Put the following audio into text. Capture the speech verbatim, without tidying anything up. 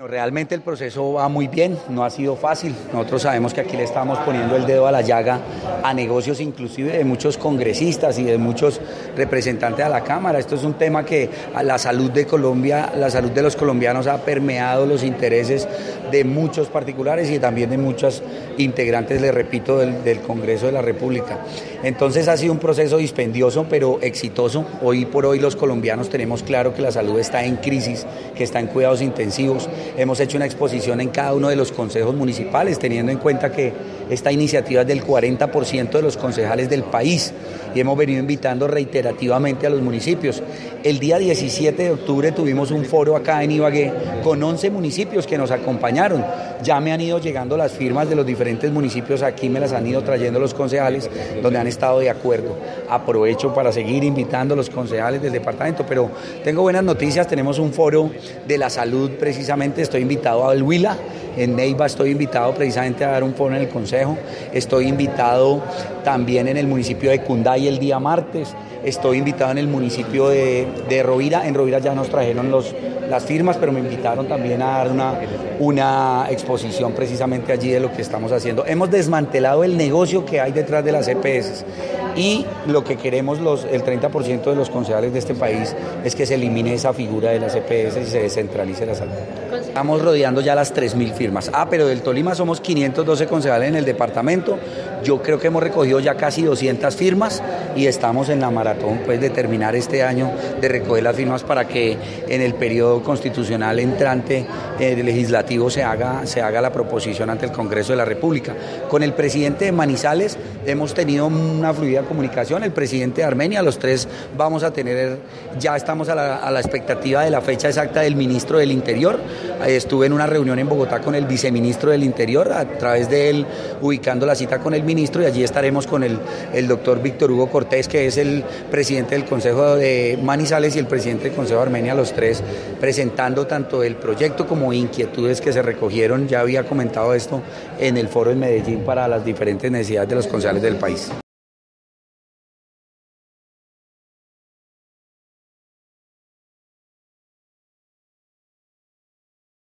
Realmente el proceso va muy bien, no ha sido fácil. Nosotros sabemos que aquí le estamos poniendo el dedo a la llaga a negocios inclusive de muchos congresistas y de muchos representantes de la Cámara. Esto es un tema que a la salud de Colombia, la salud de los colombianos ha permeado los intereses de muchos particulares y también de muchos integrantes, le repito, del, del Congreso de la República. Entonces ha sido un proceso dispendioso pero exitoso. Hoy por hoy los colombianos tenemos claro que la salud está en crisis, que está en cuidados intensivos. Hemos hecho una exposición en cada uno de los consejos municipales, teniendo en cuenta que esta iniciativa es del cuarenta por ciento de los concejales del país y hemos venido invitando reiterativamente a los municipios. El día diecisiete de octubre tuvimos un foro acá en Ibagué con once municipios que nos acompañaron. Ya me han ido llegando las firmas de los diferentes municipios, aquí me las han ido trayendo los concejales, donde han estado de acuerdo. Aprovecho para seguir invitando a los concejales del departamento, pero tengo buenas noticias, tenemos un foro de la salud precisamente. Estoy invitado a El Huila, en Neiva estoy invitado precisamente a dar un foro en el Consejo, estoy invitado también en el municipio de Cunday el día martes, estoy invitado en el municipio de, de Rovira, en Rovira ya nos trajeron los, las firmas, pero me invitaron también a dar una, una exposición precisamente allí de lo que estamos haciendo. Hemos desmantelado el negocio que hay detrás de las E P S y lo que queremos los, el treinta por ciento de los concejales de este país es que se elimine esa figura de las E P S y se descentralice la salud. Estamos rodeando ya las tres mil firmas. Ah, pero del Tolima somos quinientos doce concejales en el departamento. Yo creo que hemos recogido ya casi doscientas firmas y estamos en la maratón pues, de terminar este año de recoger las firmas para que en el periodo constitucional entrante eh, legislativo se haga, se haga la proposición ante el Congreso de la República. Con el presidente de Manizales hemos tenido una fluida comunicación, el presidente de Armenia, los tres vamos a tener, ya estamos a la, a la expectativa de la fecha exacta del ministro del Interior. Estuve en una reunión en Bogotá con el viceministro del Interior, a través de él ubicando la cita con el ministro, y allí estaremos con el, el doctor Víctor Hugo Cortés, que es el presidente del Consejo de Manizales y el presidente del Consejo de Armenia, los tres presentando tanto el proyecto como inquietudes que se recogieron. Ya había comentado esto en el foro en Medellín para las diferentes necesidades de los concejales del país.